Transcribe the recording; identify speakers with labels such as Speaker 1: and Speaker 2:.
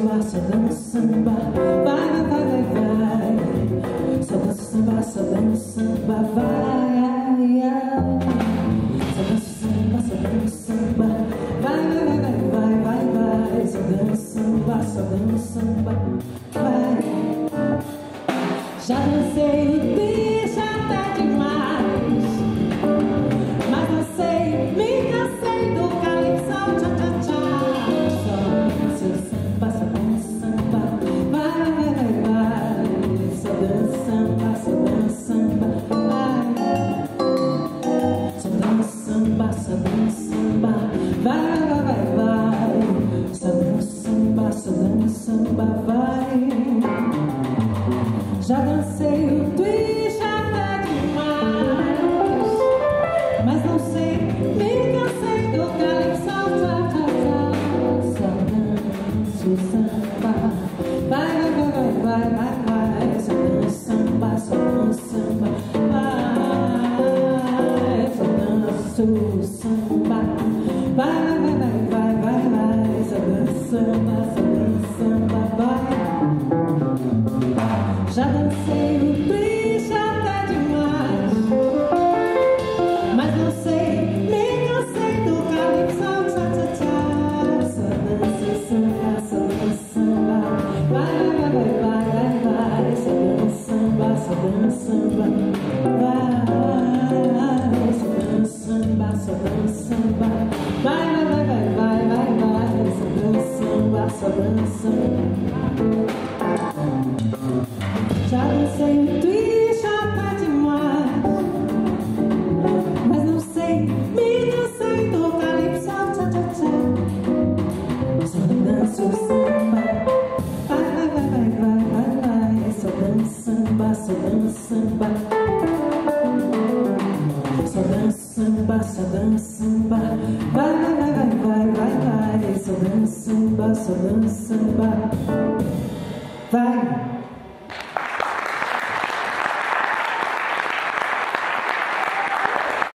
Speaker 1: samba, só dança samba. Vai, vai, vai, vai, vai. Só dança samba, só dança samba. Vai, só dança samba, só dança samba. Vai, vai, vai, vai, vai, vai, vai. Só dança samba, só dança samba. Vai. Já dancei o dia até demais, mas não sei, me cansei do calypso, tcha, tcha, tcha. Só dança samba, só dança samba. Vai, vai, vai, vai. Só dança samba, só dança samba. Vai. Só dança samba, só dança samba. Vai, vai, vai, vai. Só dança samba, só dança samba. Vai. Já dancei o twist até demais, mas não sei, me cansei do calypso, tcha, tcha, tcha. Só danço samba. Vai, vai, vai, vai, vai, vai. Só danço samba, só danço samba. Vai. Só danço samba. Vai, vai, vai, vai, vai, vai. Só danço samba, só danço samba. Vai. Já dancei o twist até demais, mas não sei, me cansei do calypso, tcha, tcha, tcha. Só dança samba, só dança samba. Vai, vai, vai, vai, vai, vai. Só dança samba, só dança samba. Vai, só dança samba, só dança samba. Vai, vai, vai, vai, vai, vai, vai. Só dança samba, só dança samba. Já dancei o twist até demais, mas não sei, me cansei do calypso, tcha, tcha, tcha. Só danço samba. Vai, vai, vai, vai, vai, vai, vai. Só danço samba, só danço samba. Só danço samba, só danço samba. Vai, vai, vai, vai, vai, vai, vai. Só danço samba, só danço samba. Vai.